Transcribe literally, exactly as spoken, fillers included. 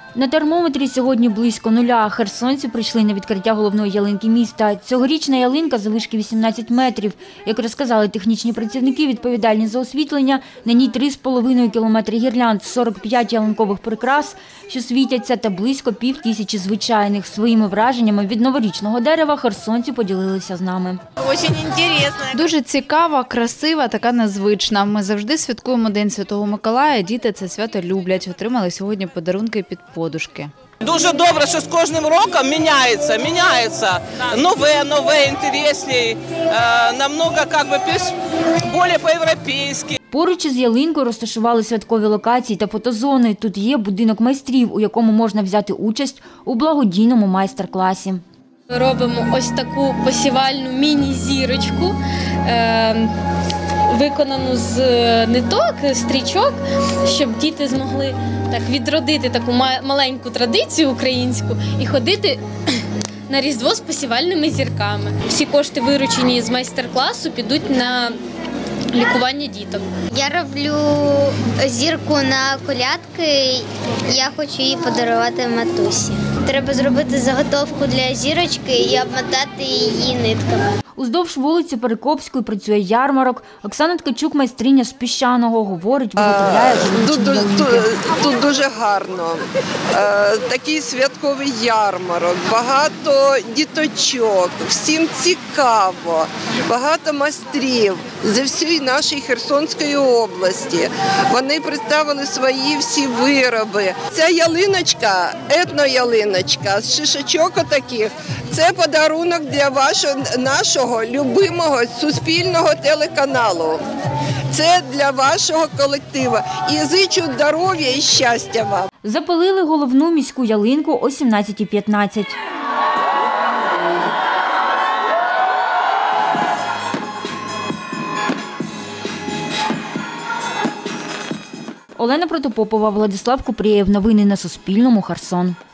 На термометрі сьогодні близько нуля. Херсонці прийшли на відкриття головної ялинки міста. Цьогорічна ялинка заввишки вісімнадцять метрів. Як розказали технічні працівники, відповідальні за освітлення, на ній три з половиною кілометри гірлянд, сорок п'ять ялинкових прикрас, що світяться, та близько пів тисячі звичайних. Своїми враженнями від новорічного дерева херсонці поділилися з нами. Дуже цікава, красива, така незвична. Ми завжди святкуємо День Святого Миколая, діти це свято люблять. Отримали сьогодні подарунки під подушки. Дуже добре, що з кожним роком міняється, міняється. Нове, нове, інтересні, намного, як би, більш по-європейськи. Поруч із ялинкою розташували святкові локації та фотозони. Тут є будинок майстрів, у якому можна взяти участь у благодійному майстер-класі. Робимо ось таку посівальну міні-зірочку, е виконану з ниток, стрічок, щоб діти змогли так відродити таку маленьку традицію українську і ходити на Різдво з посівальними зірками. Всі кошти, виручені з майстер-класу, підуть на лікування діток. Я роблю зірку на колядки, я хочу її подарувати матусі. Треба зробити заготовку для зірочки і обмотати її нитками. Уздовж вулиці Перекопської працює ярмарок. Оксана Ткачук, майстриня з Піщаного, говорить, виготовляє тут, тут, тут дуже гарно. Е, такий святковий ярмарок, багато діточок, всім цікаво, багато майстрів зі всієї нашої Херсонської області. Вони представили свої всі вироби. Ця ялиночка, етноялиночка, з шишечок отаких, це подарунок для вашого, нашого любимого суспільного телеканалу. Це для вашого колективу. І зичу здоров'я і щастя вам. Запалили головну міську ялинку о сімнадцятій п'ятнадцять. Олена Протопопова, Владислав Купрієв. Новини на Суспільному. Херсон.